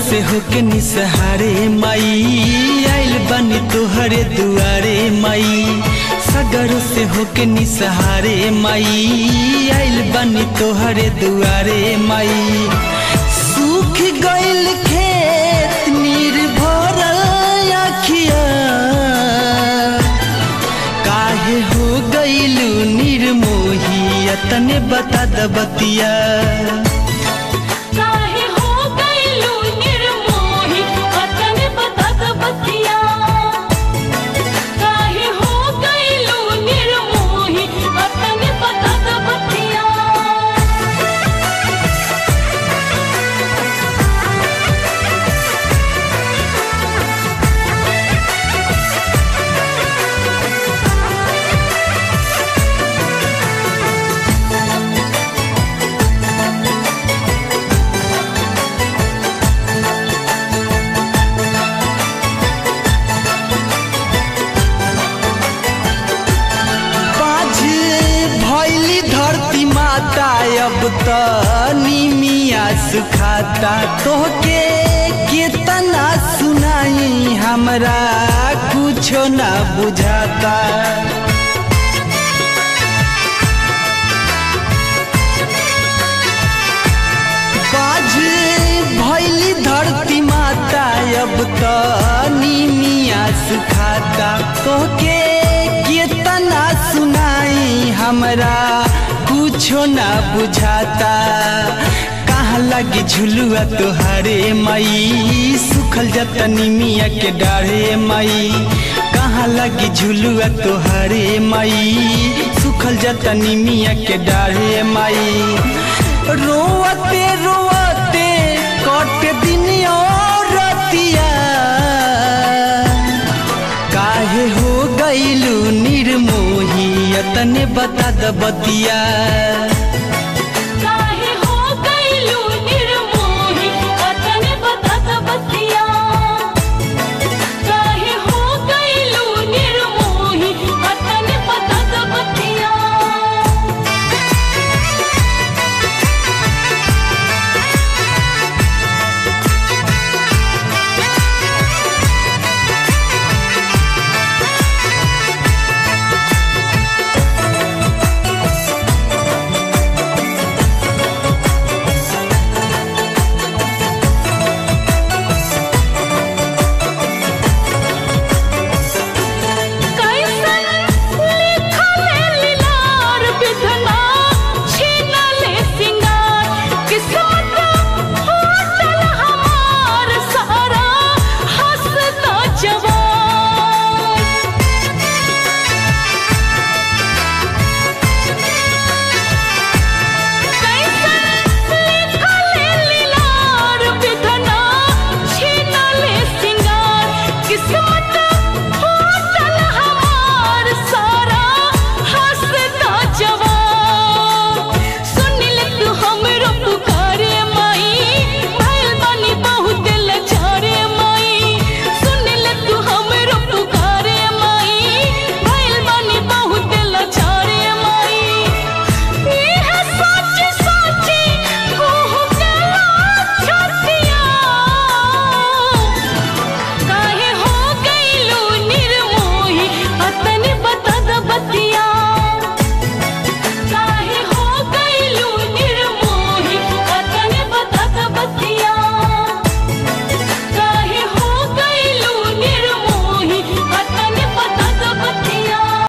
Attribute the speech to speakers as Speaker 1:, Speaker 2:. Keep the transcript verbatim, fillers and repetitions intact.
Speaker 1: से होके निसहारे माई आइल बनी तोहरे दुआरे माई। सगर से होके निसहारे माई आइल बनी तोहरे दुआरे माई। सूख गइल खेत नीर भरल अखिया काहे हो गइलू निर्मोही तने बता द बतिया। अब त निमिया सुखाता तोहके कितना सुनाई हमरा कुछो ना बुझाता। बाज भइली धरती माता अब त निमिया सुखाता तोहके कितना सुनाई हमरा कुछो ना बुझाता। कहाँ लगी झुलुआ तोहारे माई सुखल जाता निमिया के डाढ़े माई। कहाँ लगी झुलुआ तोहारे माई सुखल जाता निमिया के डाढ़े माई। रोवते रोवते कट दिन और रतिया काहे हो गइलू निर्मोही तने बता द बतिया।